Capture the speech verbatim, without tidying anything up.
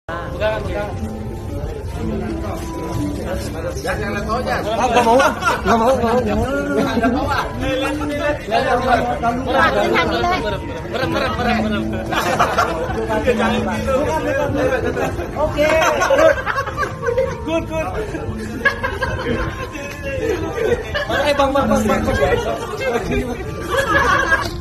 Pegangan, pegangan. Jangan lihat bawahnya. Ah, nggak mau, nggak mau, nggak mau, nggak mau. Ada bawah. Merem, merem, merem, merem. Oke. Good, good. Mana bang, bang, bang, bang.